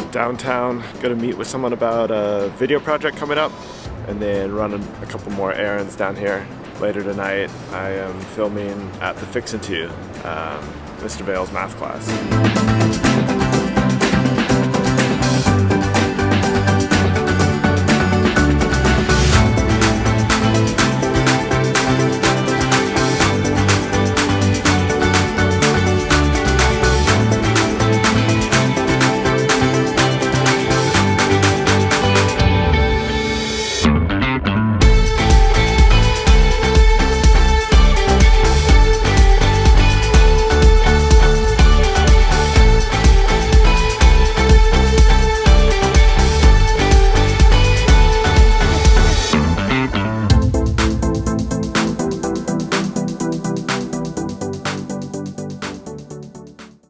downtown, gonna meet with someone about a video project coming up, and then run a couple more errands down here. Later tonight, I am filming at the Fix and 2, Mr. Vale's math class.